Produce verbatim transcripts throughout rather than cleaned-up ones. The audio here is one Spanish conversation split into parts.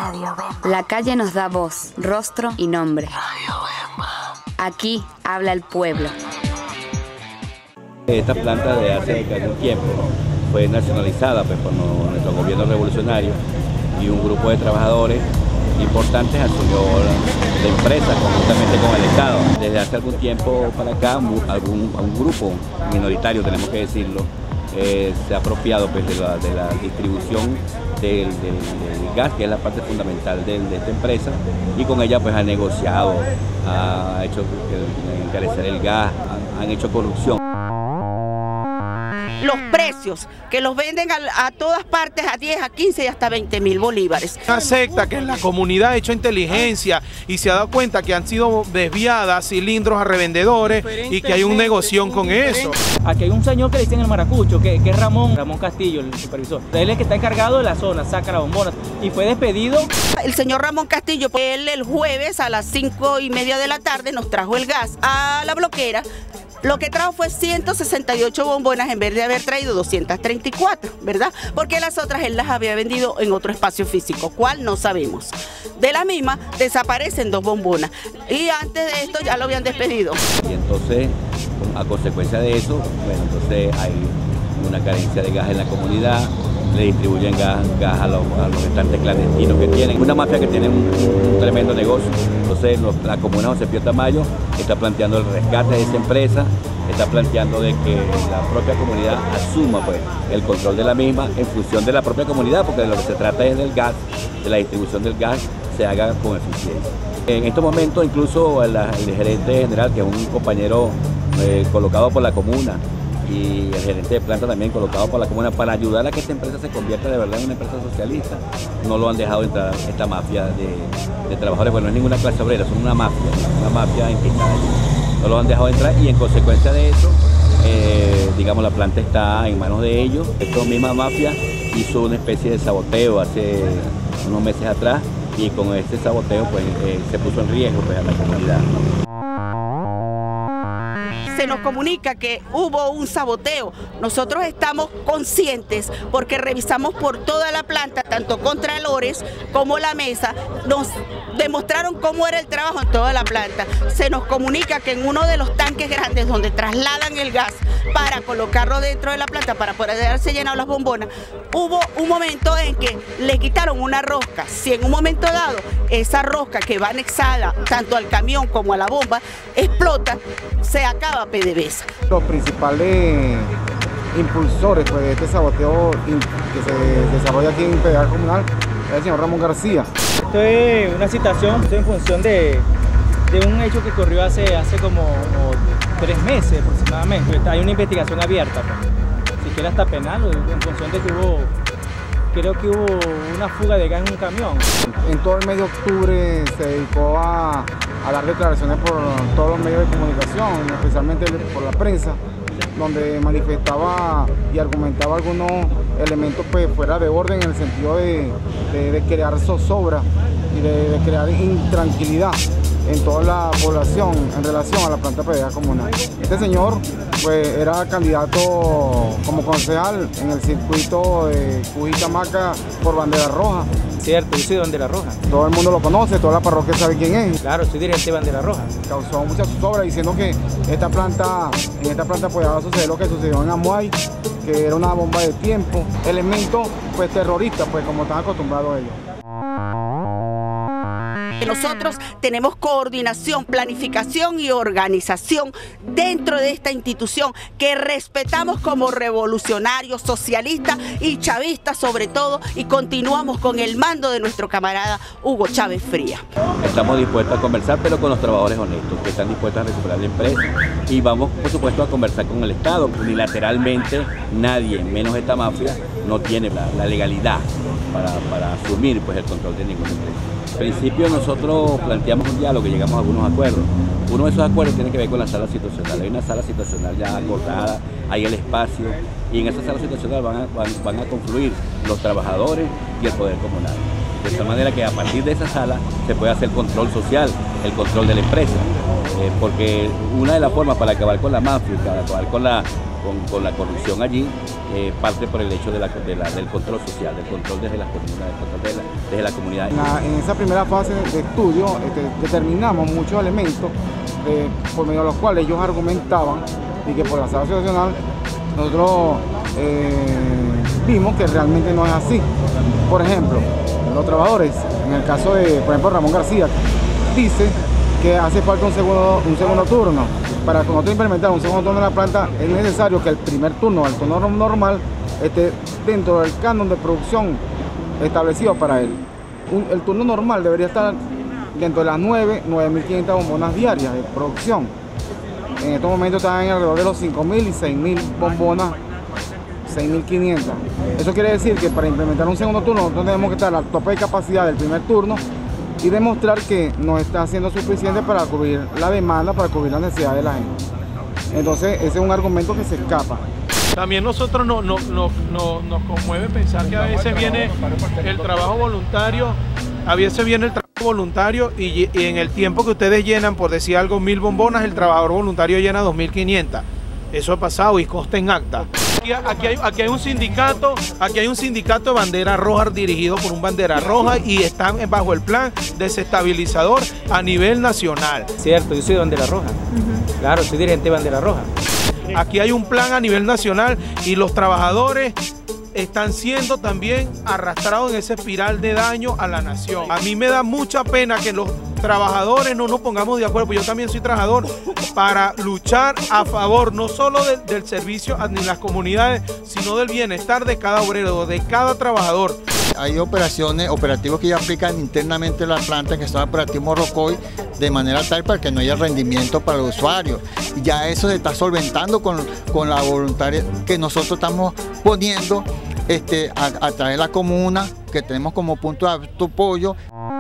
La calle nos da voz, rostro y nombre. Aquí habla el pueblo. Esta planta de hace algún tiempo fue nacionalizada pues, por nuestro gobierno revolucionario y un grupo de trabajadores importantes asumió la empresa conjuntamente con el Estado. Desde hace algún tiempo para acá, algún, un grupo minoritario, tenemos que decirlo, eh, se ha apropiado pues, de, la, de la distribución del, del, del gas, que es la parte fundamental de, de esta empresa, y con ella pues, ha negociado, ha hecho encarecer el gas, han, han hecho corrupción. Los precios que los venden a, a todas partes a diez, a quince y hasta veinte mil bolívares. Una secta que la comunidad ha hecho inteligencia y se ha dado cuenta que han sido desviadas cilindros a revendedores y que hay un negocio con eso. Aquí hay un señor que le dicen el maracucho, que, que es Ramón, Ramón Castillo, el supervisor. Él es el que está encargado de la zona, saca la bombona y fue despedido. El señor Ramón Castillo, él el jueves a las cinco y media de la tarde nos trajo el gas a la bloquera. Lo que trajo fue ciento sesenta y ocho bombonas en vez de haber traído doscientas treinta y cuatro, ¿verdad? Porque las otras él las había vendido en otro espacio físico, ¿cuál? No sabemos. De la misma desaparecen dos bombonas y antes de esto ya lo habían despedido. Y entonces, a consecuencia de eso, bueno, entonces hay una carencia de gas en la comunidad, le distribuyen gas, gas a, los, a los estantes clandestinos que tienen. Una mafia que tiene un, un tremendo negocio. Entonces los, la comuna José Pío Tamayo está planteando el rescate de esa empresa, está planteando de que la propia comunidad asuma pues, el control de la misma en función de la propia comunidad, porque de lo que se trata es del gas, de la distribución del gas, se haga con eficiencia. En estos momentos incluso el, el gerente general, que es un compañero eh, colocado por la comuna, y el gerente de planta también colocado por la comuna para ayudar a que esta empresa se convierta de verdad en una empresa socialista. No lo han dejado entrar esta mafia de, de trabajadores, bueno, no es ninguna clase obrera, son una mafia, una mafia infiltrada. No lo han dejado entrar y en consecuencia de eso, eh, digamos, la planta está en manos de ellos. Esta misma mafia hizo una especie de saboteo hace unos meses atrás y con este saboteo pues, eh, se puso en riesgo pues, a la comunidad. Se nos comunica que hubo un saboteo. Nosotros estamos conscientes porque revisamos por toda la planta, tanto contralores como la mesa, nos demostraron cómo era el trabajo en toda la planta. Se nos comunica que en uno de los tanques grandes donde trasladan el gas para colocarlo dentro de la planta para poder darse llenado las bombonas, hubo un momento en que le quitaron una rosca. Si en un momento dado esa rosca que va anexada tanto al camión como a la bomba explota, se acaba PDVSA. Los principales impulsores pues, de este saboteo que se desarrolla aquí en P D A Comunal es el señor Ramón García. Esto es una citación en función de, de un hecho que ocurrió hace, hace como, como tres meses aproximadamente. Hay una investigación abierta, pues, siquiera hasta penal, en función de que hubo, creo que hubo una fuga de gas en un camión. En todo el mes de octubre se dedicó a, a dar declaraciones por todos los medios de comunicación, especialmente por la prensa, donde manifestaba y argumentaba algunos elementos pues, fuera de orden en el sentido de, de, de crear zozobra y de, de crear intranquilidad en toda la población en relación a la planta P D A comunal. Este señor pues, era candidato como concejal en el circuito de Cujicamaca por Bandera Roja. Cierto, yo soy de Bandera Roja. Todo el mundo lo conoce, toda la parroquia sabe quién es. Claro, soy dirigente de Bandera Roja. Causó mucha zozobra diciendo que esta planta, en esta planta podía suceder lo que sucedió en Amuay, que era una bomba de tiempo, elementos pues, terroristas, pues, como están acostumbrados ellos. Nosotros tenemos coordinación, planificación y organización dentro de esta institución que respetamos como revolucionarios, socialistas y chavistas sobre todo, y continuamos con el mando de nuestro camarada Hugo Chávez Frías. Estamos dispuestos a conversar, pero con los trabajadores honestos, que están dispuestos a recuperar la empresa, y vamos por supuesto a conversar con el Estado. Unilateralmente nadie, menos esta mafia, no tiene la, la legalidad para, para asumir pues, el control de ninguna empresa. En principio nosotros planteamos un diálogo y llegamos a algunos acuerdos. Uno de esos acuerdos tiene que ver con la sala situacional. Hay una sala situacional ya acordada, hay el espacio, y en esa sala situacional van a, van, van a confluir los trabajadores y el poder comunal. De tal manera que a partir de esa sala se puede hacer control social, el control de la empresa. eh, porque una de las formas para acabar con la mafia, para acabar con la, con, con la corrupción allí, eh, parte por el hecho de la, de la, del control social, del control desde las comunidades, control de la, desde la comunidad. En, la, en esa primera fase de estudio este, determinamos muchos elementos eh, por medio de los cuales ellos argumentaban y que por la sala situacional nosotros eh, vimos que realmente no es así. Por ejemplo, los trabajadores, en el caso de, por ejemplo, Ramón García, dice que hace falta un segundo, un segundo turno. Para que nosotros implementar un segundo turno en la planta es necesario que el primer turno, el turno normal, esté dentro del canon de producción establecido para él. Un, el turno normal debería estar dentro de las nueve, nueve mil quinientas bombonas diarias de producción. En estos momentos están en alrededor de los cinco mil y seis mil bombonas, seis mil quinientas. Eso quiere decir que para implementar un segundo turno nosotros tenemos que estar al tope de capacidad del primer turno y demostrar que nos está siendo suficiente para cubrir la demanda, para cubrir las necesidades de la gente. Entonces ese es un argumento que se escapa. También nosotros no, no, no, no, nos conmueve pensar que a veces viene el trabajo voluntario, a veces viene el trabajo voluntario y, y en el tiempo que ustedes llenan, por decir algo, mil bombonas, el trabajador voluntario llena dos mil quinientas. Eso ha pasado y consta en acta. Aquí, aquí, hay, aquí hay un sindicato, aquí hay un sindicato de bandera roja dirigido por un bandera roja y están bajo el plan desestabilizador a nivel nacional. Cierto, yo soy de bandera roja. Uh-huh. Claro, soy dirigente de bandera roja. Aquí hay un plan a nivel nacional y los trabajadores están siendo también arrastrados en esa espiral de daño a la nación. A mí me da mucha pena que los trabajadores no nos pongamos de acuerdo, porque yo también soy trabajador, para luchar a favor no solo de, del servicio ni las comunidades, sino del bienestar de cada obrero, de cada trabajador. Hay operaciones, operativos que ya aplican internamente en la planta, que son operativos Morrocoy, de manera tal para que no haya rendimiento para el usuario. Ya eso se está solventando con, con la voluntaria que nosotros estamos poniendo este, a, a través de la comuna, que tenemos como punto de apoyo.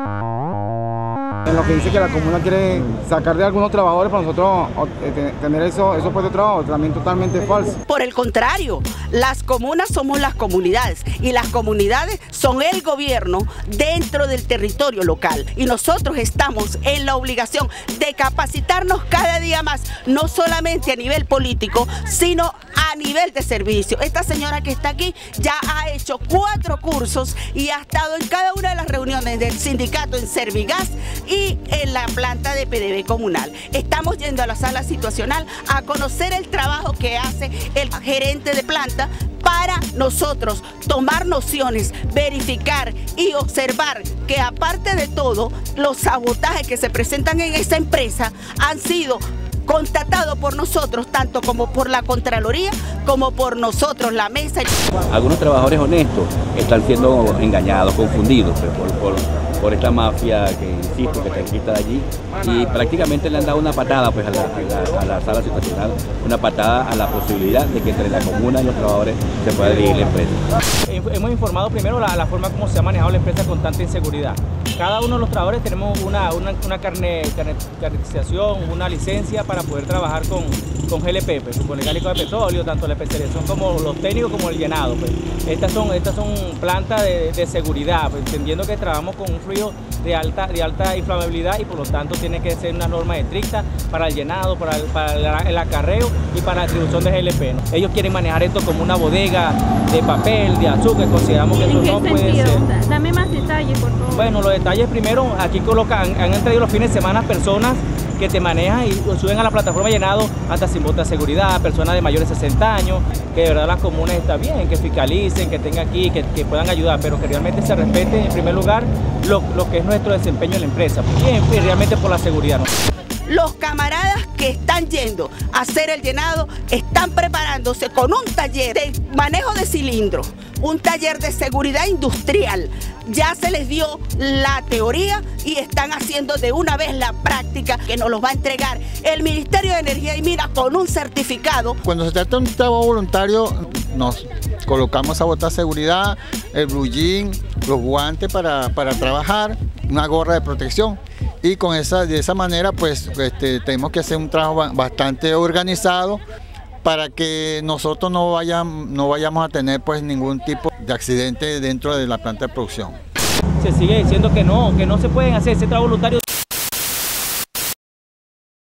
En lo que dice que la comuna quiere sacar de algunos trabajadores para nosotros tener eso, esos puestos de trabajo, también totalmente falso. Por el contrario, las comunas somos las comunidades y las comunidades son el gobierno dentro del territorio local y nosotros estamos en la obligación de capacitarnos cada día más, no solamente a nivel político, sino a nivel de servicio. Esta señora que está aquí ya ha hecho cuatro cursos y ha estado en cada una de las reuniones del sindicato en Servigas y en la planta de P D V comunal. Estamos yendo a la sala situacional a conocer el trabajo que hace el gerente de planta para nosotros tomar nociones, verificar y observar que aparte de todo, los sabotajes que se presentan en esa empresa han sido constatado por nosotros, tanto como por la Contraloría, como por nosotros, la mesa. Algunos trabajadores honestos están siendo engañados, confundidos por, por, por esta mafia que, insisto, que está instalada allí y prácticamente le han dado una patada pues, a, la, a, la, a la sala situacional, una patada a la posibilidad de que entre la comuna y los trabajadores se pueda dirigir la empresa. Hemos informado primero la, la forma como se ha manejado la empresa con tanta inseguridad. Cada uno de los trabajadores tenemos una, una, una carne, carne, carnetización, una licencia para poder trabajar con, con G L P, pues, con el gálico de petróleo, tanto la especialización como los técnicos como el llenado. Pues. Estas son, estas son plantas de, de seguridad, pues, entendiendo que trabajamos con un fluido de alta, de alta inflamabilidad y por lo tanto tiene que ser una norma estricta para el llenado, para el, para el, el acarreo y para la distribución de G L P, ¿no? Ellos quieren manejar esto como una bodega de papel, de azúcar, consideramos que eso no puede ser. Dame más detalles, por favor. Bueno, los detalles primero, aquí colocan, han traído los fines de semana personas que te manejan y suben a la plataforma llenado hasta sin bota de seguridad, personas de mayores de sesenta años, que de verdad las comunas está bien, que fiscalicen, que tengan aquí, que, que puedan ayudar, pero que realmente se respete en primer lugar lo, lo que es nuestro desempeño en la empresa, y realmente por la seguridad, ¿no? Los camaradas que están yendo a hacer el llenado están preparándose con un taller de manejo de cilindros, un taller de seguridad industrial. Ya se les dio la teoría y están haciendo de una vez la práctica que nos los va a entregar el Ministerio de Energía y Minas con un certificado. Cuando se trata de un trabajo voluntario, nos colocamos esa bota de seguridad, el blue jean, los guantes para, para trabajar, una gorra de protección. Y con esa, de esa manera pues este, tenemos que hacer un trabajo bastante organizado para que nosotros no vayamos, no vayamos a tener pues ningún tipo de accidente dentro de la planta de producción. Se sigue diciendo que no, que no se pueden hacer ese trabajo voluntario.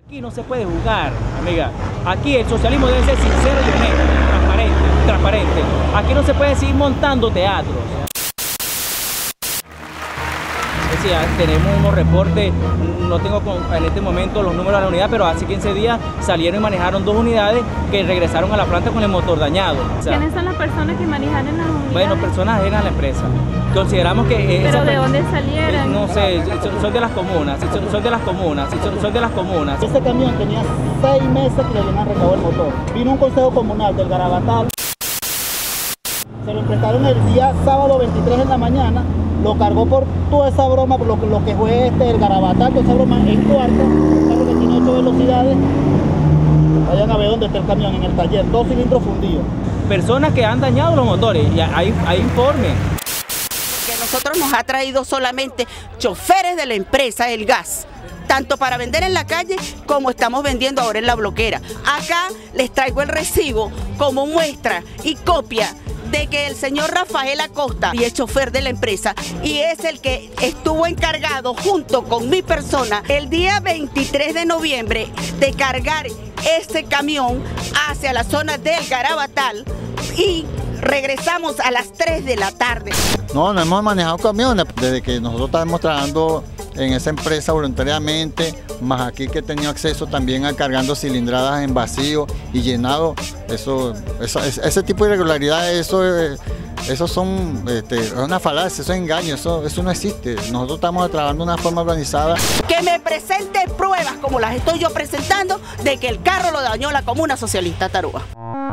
Aquí no se puede jugar, amiga. Aquí el socialismo debe ser sincero y honesto, transparente, transparente. Aquí no se puede seguir montando teatros. Es decir, tenemos unos reportes, no tengo en este momento los números de la unidad, pero hace quince días salieron y manejaron dos unidades que regresaron a la planta con el motor dañado. O sea, ¿quiénes son las personas que manejan en las unidades? Bueno, personas ajenas a la empresa. Consideramos que... ¿Pero de dónde salieron? No sé, son, son de las comunas, son, son de las comunas, son, son de las comunas. Ese camión tenía seis meses que le habían recabado el motor. Vino un consejo comunal del Garabatal. Se lo emprestaron el día sábado veintitrés en la mañana. Lo cargó por toda esa broma, por lo, lo que fue este, el Garabatal, toda esa broma en cuarto. Un carro que tiene ocho velocidades. Vayan a ver dónde está el camión, en el taller, dos cilindros fundidos. Personas que han dañado los motores, y hay, hay informes. Que nosotros nos ha traído solamente choferes de la empresa El Gas, tanto para vender en la calle como estamos vendiendo ahora en la bloquera. Acá les traigo el recibo como muestra y copia de que el señor Rafael Acosta y es chofer de la empresa y es el que estuvo encargado junto con mi persona el día veintitrés de noviembre de cargar este camión hacia la zona del Garabatal y regresamos a las tres de la tarde. No, no hemos manejado camiones desde que nosotros estamos trabajando en esa empresa voluntariamente, más aquí que he tenido acceso también a cargando cilindradas en vacío y llenado. Eso, eso ese tipo de irregularidades, eso, eso son este, es una falacia, eso es engaño, eso, eso no existe. Nosotros estamos trabajando de una forma organizada. Que me presente pruebas como las estoy yo presentando de que el carro lo dañó la Comuna Socialista Tarúa.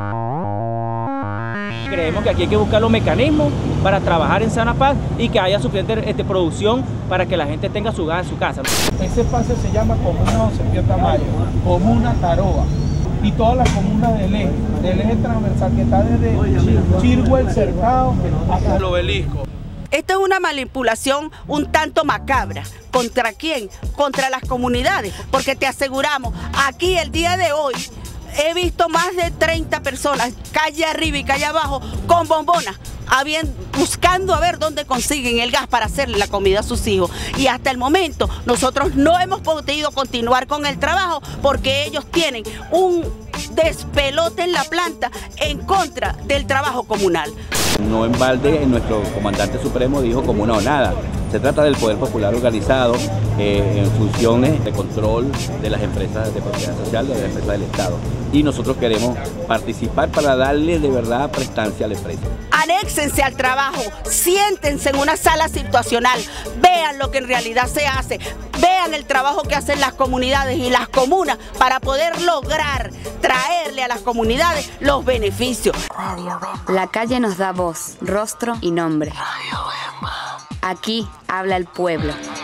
Creemos que aquí hay que buscar los mecanismos para trabajar en sana paz y que haya suficiente este, producción para que la gente tenga su gas en su casa. Ese espacio se llama Comuna José Pío Tamayo, Comuna Taroa y todas las comunas del eje, del eje transversal que está desde Chirgüe, el Cercado hasta el Obelisco. Esta es una manipulación un tanto macabra. ¿Contra quién? Contra las comunidades, porque te aseguramos, aquí el día de hoy he visto más de treinta personas, calle arriba y calle abajo, con bombonas, habían, buscando a ver dónde consiguen el gas para hacerle la comida a sus hijos. Y hasta el momento nosotros no hemos podido continuar con el trabajo porque ellos tienen un despelote en la planta en contra del trabajo comunal. No en balde, nuestro comandante supremo dijo comuna o nada. Se trata del poder popular organizado eh, en funciones de control de las empresas de propiedad social, de las empresas del Estado. Y nosotros queremos participar para darle de verdad prestancia a la empresa. Anéxense al trabajo, siéntense en una sala situacional, vean lo que en realidad se hace, vean el trabajo que hacen las comunidades y las comunas para poder lograr traerle a las comunidades los beneficios. La calle nos da voz, rostro y nombre. Aquí habla el pueblo.